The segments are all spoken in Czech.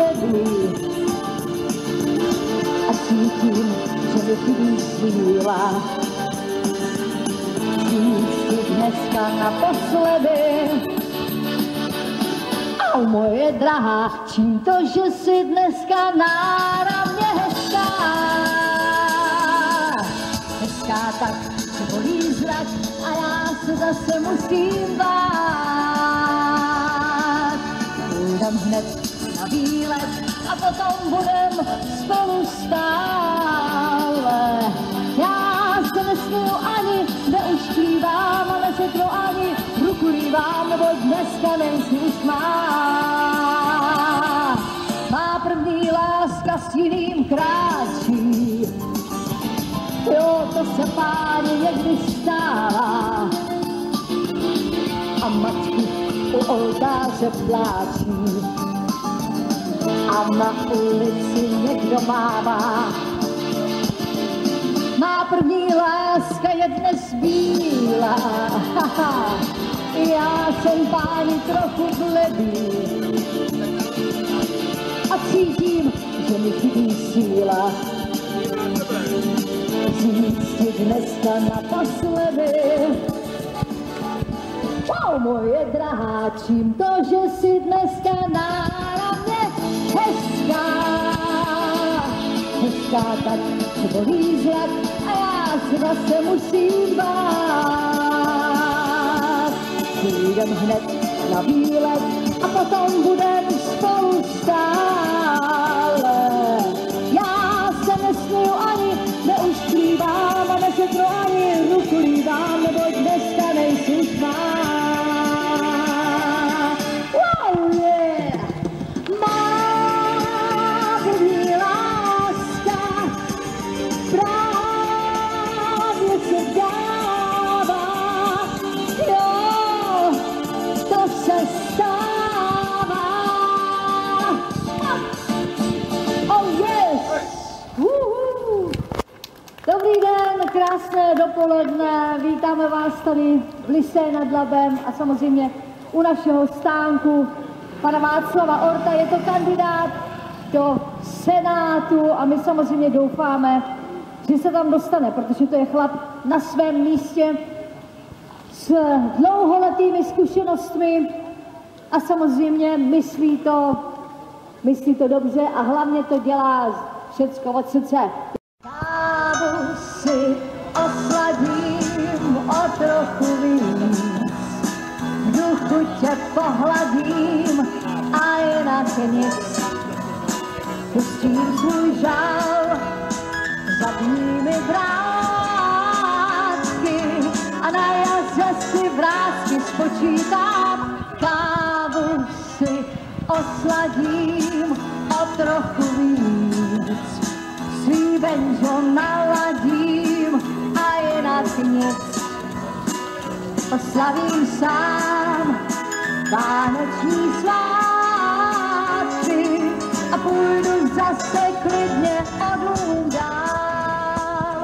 naposledy a cítím, že mi chybí síla. Říct si dneska naposledy, au moje drahá, čím to, že jsi dneska náramně hezká. Hezká tak, že bolí zrak a já se zase musím bát. Půjdem hned na výlet a potom budem spolu stále. Já se nesmiju ani, neuškrývám a neřeknu ani, ruku rývám, nebo dneska nejsi už má. Má první láska s jiným kráčí, jo, to se páni někdy stává. A matky u oltáře pláčí a na ulici někdo mává. Má první láska je dnes bílá, já jsem páni trochu bledý a cítím, že mi chybí síla. Říct ti dneska naposledy, wow, moje drahá, čím to, že jsi dneska náramně hezká. Hezká tak, že bolí zrak a já se zase musím bát. Půjdem hned na výlet a potom budem spolu stále. Já se nesmiju ani, neuškrývám a neřeknu ani, ruku lívám, nebo dneska nejsi už má. Wow, yeah. Má první láska právě se dává, jo, to se stává. Oh yes! Dobrý den, krásné dopoledne, vítáme vás tady v Lysé nad Labem a samozřejmě u našeho stánku pana Václava Orta. Je to kandidát do Senátu a my samozřejmě doufáme, že se tam dostane, protože to je chlap na svém místě s dlouholetými zkušenostmi a samozřejmě myslí to dobře a hlavně to dělá všecko od srdce. Kávu si osladím o trochu víc, v duchu tě pohladím a jinak nic. Pustím svůj žal zadními vrátky a na jaře si vrátky spočítám. Kávu si osladím o trochu víc, svý benžo naladím a jinak nic. Oslavím sám vánoční svátky a půjdu zase klidně od dům dál.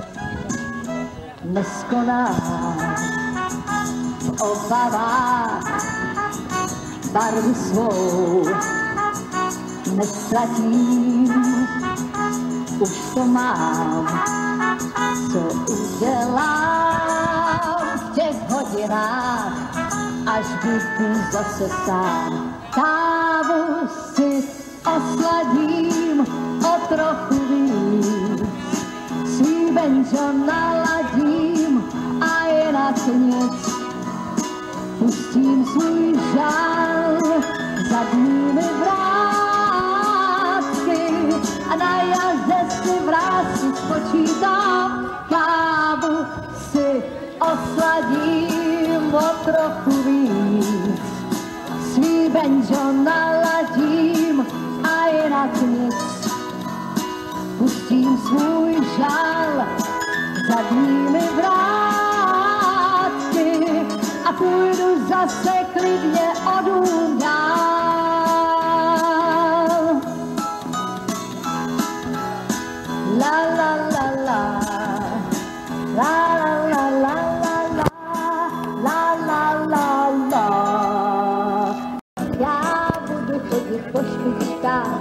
Neskonám v obavách barvu svou, nestratím, už to mám, co udělám v těch hodinách, až budu zase sám. Kávu si osladím o trochu víc, svý benžo naladím a jinak nic. Pustím svůj žal zadními vrátky a na jaře si vrátky spočítám. Kávu si osladím o trochu víc, svý benžo naladím a jinak nic. Pustím svůj žal zadními vrátky a půjdu zase klidně od dům dál. La la la la, la la la la la, la la la la. Já budu chodit po špičkách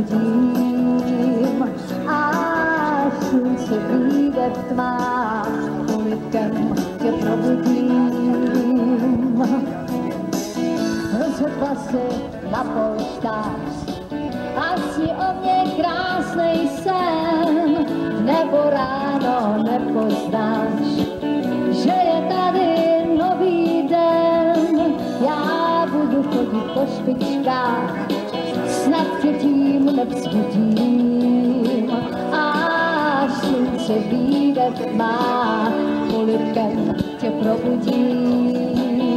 probudím, až slunce vyjde v tmách, polibkem tě probudím. Rozhodla se na polštář, asi o mě krásnej sen, nebo ráno nepoznáš, že je tady nový den. Já budu chodit po špičkách, snad tě tím nevzbudím, až slunce vyjde v tmách, polibkem tě probudím.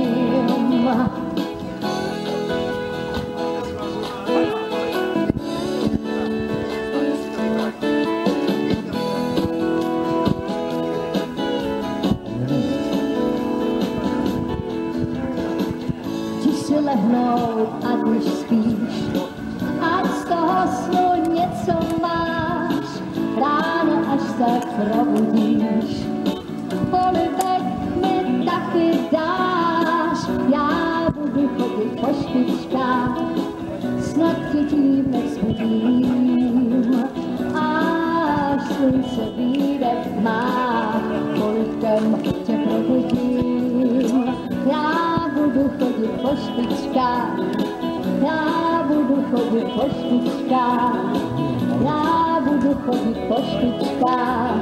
Lehnout a když spíš, ať z toho snu něco máš, ráno až se probudíš, polibek mi taky dáš. Já budu chodit po špičkách, snad tě tím nevzbudím, až slunce vyjde v tmách, polibkem tě probudím. Já budu chodit po špičkách, já budu chodit po špičkách, já budu chodit po špičkách.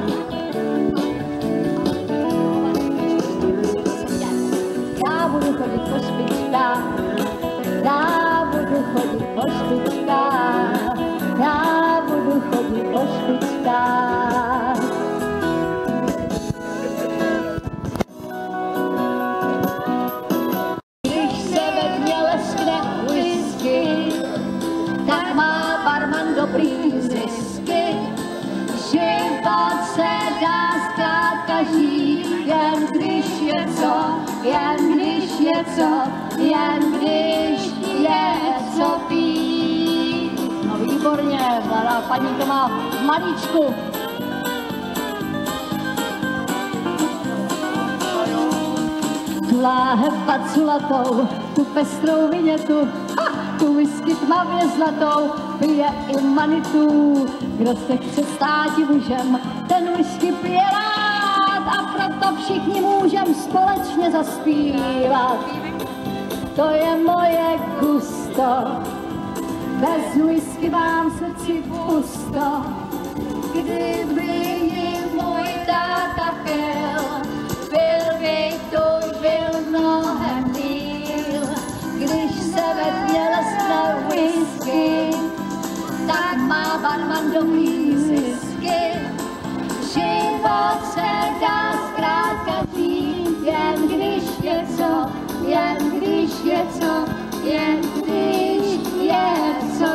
Já budu chodit po špičkách, já budu chodit po špičkách, já budu chodit po špičkách. Tak má barman dobrý zisky, život se dá zkrátka žít, jen když je co, jen když je co, jen když je co pít. No výborně, mladá paní to má malíčku. Tu láhev paculatou, tu pestrou vinětu, tu whisky tmavě zlatou, pije i manitu. Kdo se chce státi mužem, ten whisky pije rád, a proto všichni můžem společně zaspívat. To je moje gusto, bez whisky mám srdci pusto. Kdyby ji můj táta pil, by to byl mnohem díl. Když se ve tmě leskne whisky, tak má barman dobrý zisky. Život se dá zkrátka žít, jen když je co, jen když je co, jen když je co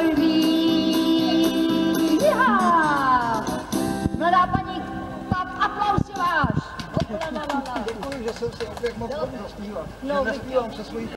ví. Já! Mladá paní, aplaus si váš. Děkuji, že jsem si opět mohl zaspívat. Že nespívám se svojí